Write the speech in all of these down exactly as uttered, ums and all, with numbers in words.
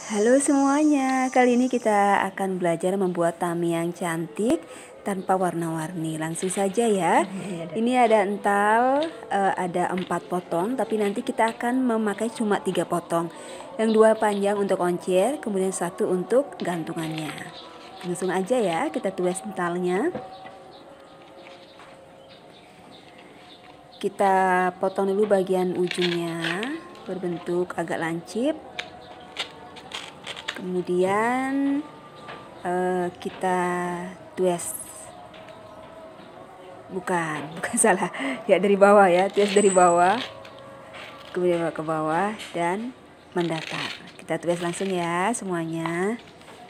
Halo semuanya, kali ini kita akan belajar membuat tami yang cantik tanpa warna-warni. Langsung saja ya. Ini ada ental, uh, ada empat potong, tapi nanti kita akan memakai cuma tiga potong. Yang dua panjang untuk oncir, kemudian satu untuk gantungannya. Langsung aja ya, kita tulis entalnya. Kita potong dulu bagian ujungnya berbentuk agak lancip. Kemudian uh, kita twist, bukan, bukan salah, ya dari bawah ya, twist dari bawah, kemudian ke bawah dan mendatar. Kita twist langsung ya semuanya.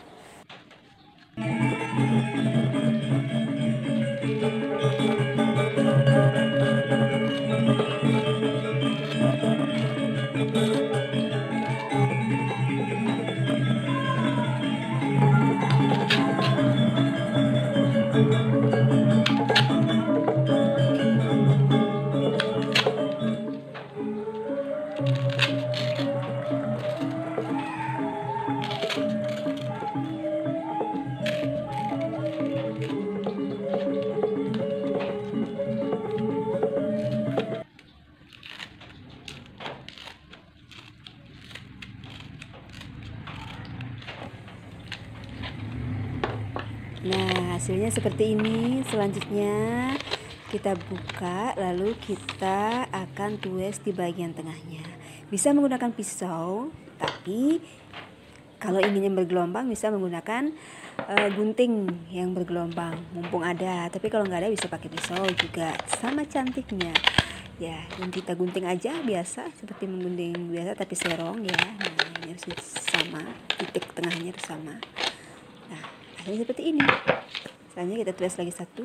Nah, hasilnya seperti ini. Selanjutnya kita buka, lalu kita akan tulis di bagian tengahnya. Bisa menggunakan pisau, tapi kalau inginnya bergelombang bisa menggunakan uh, gunting yang bergelombang, mumpung ada. Tapi kalau nggak ada bisa pakai pisau juga, sama cantiknya. Ya, yang kita gunting aja biasa, seperti menggunting biasa tapi serong ya. Nah, ini harus sama, titik tengahnya harus sama. Nah, hasilnya seperti ini. Selanjutnya kita tulis lagi satu.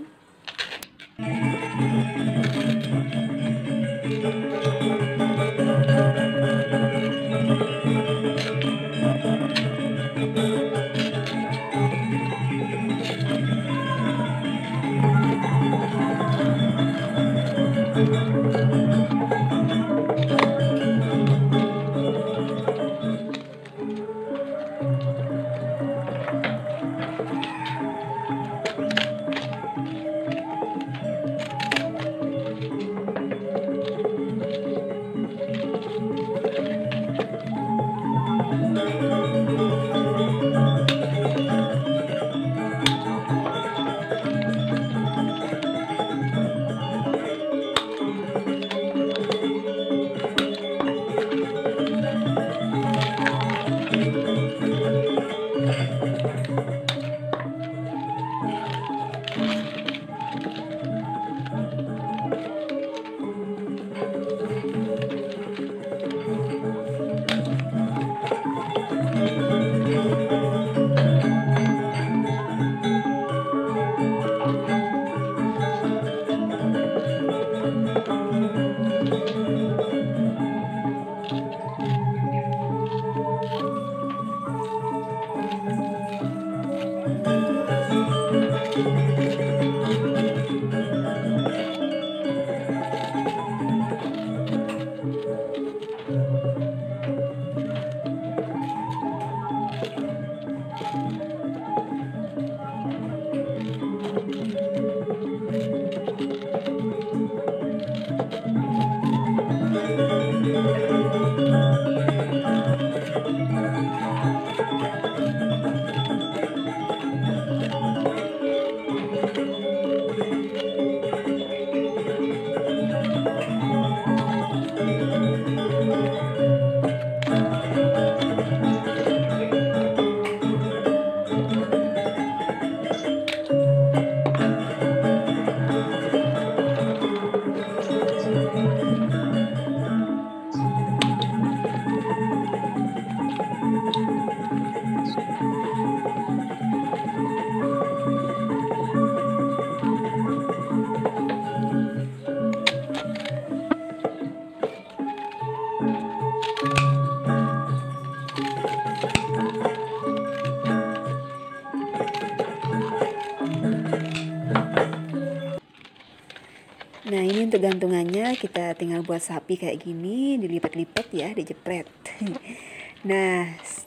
Nah, ini untuk gantungannya kita tinggal buat sapi kayak gini, dilipat-lipat ya, dijepret. Nah,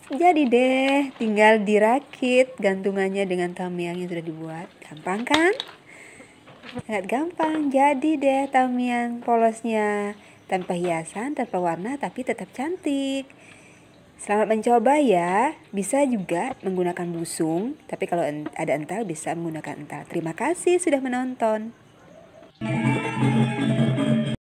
Jadi deh, tinggal dirakit gantungannya dengan tamiang yang sudah dibuat. Gampang kan? Sangat gampang. Jadi deh tamiang polosnya. Tanpa hiasan, tanpa warna, tapi tetap cantik. Selamat mencoba ya. Bisa juga menggunakan busung, tapi kalau ada ental bisa menggunakan ental. Terima kasih sudah menonton.